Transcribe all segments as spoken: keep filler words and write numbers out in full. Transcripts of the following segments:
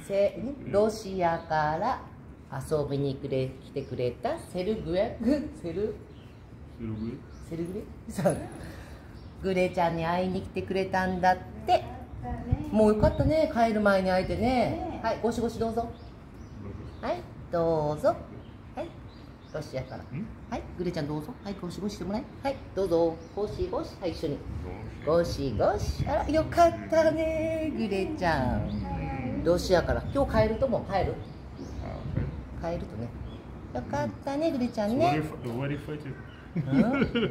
せロシアから遊びにくれ来てくれたセルグエセルセルグレそうグレちゃんに会いに来てくれたんだって。もうよかったね、帰る前に会えてね。はい、ゴシゴシどうぞ。はい、どうぞ。はい、ロシアから。はい、グレちゃんどうぞ。はい、ゴシゴシしてもらえ。はい、どうぞ。ゴシゴシ、はい、一緒に。ゴシゴシ。あら、よかったね、グレちゃん。ロシアから。今日帰るともう帰る。帰るとね。よかったね、グレちゃんね。うん、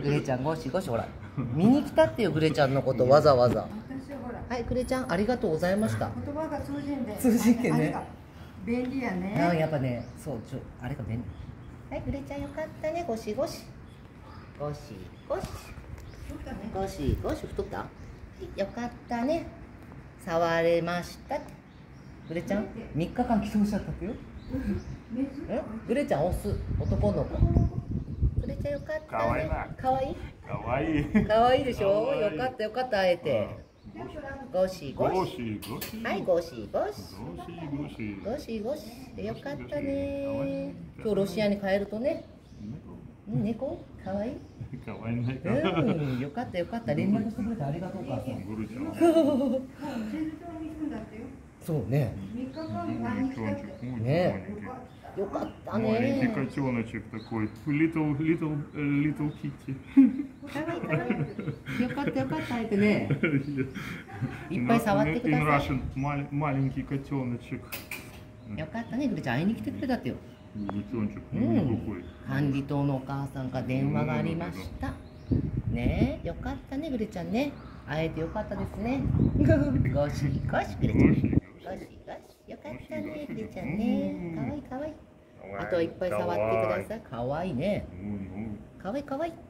グレちゃん、ゴシゴシ、ほら。見に来たってよ、グレちゃんのこと、わざわざ。はい、グレちゃん、ありがとうございました。 言葉が通じんで。 通じんけね。 便利やね。 あ、やっぱね、そう、ちょ、あれが便利。はい、グレちゃんよかったね、ゴシゴシ。ゴシゴシ。ゴシゴシ、太った。はい、よかったね。触れました。グレちゃん、みっかかん起動しちゃったってよ。え、グレちゃん、オス、男の子。グレちゃんよかったね。かわいい。 かわいい。 かわいいでしょ。よかったよかった、会えて。ゴシゴシ。はい、ゴシゴシ。ゴシゴシ。よかったね。今日ロシアに帰るとね。猫かわいい。 かわいいね。 うん、よかったよかった。連絡してくれてありがとう、お母さん。そうね。ね。よかったね。 Маленький котеночек такой, little, little, little kitty. よかったよかった、会えてね。いっぱい触ってくだ In さい。 Russian, маленький котеночек. よかったね、グレちゃん会いに来てくれたってよ。 Котеночек, う ну ん какой. 管理棟のお母さんから電話がありました。ねえ、よかったね、グレちゃんね。会えてよかったですね。ゴシゴシ、グレちゃん。ゴシゴシ。よかったね、グレちゃんね。かわいいかわいい。あとはいっぱい触ってください。かわいいね。かわいいかわいい。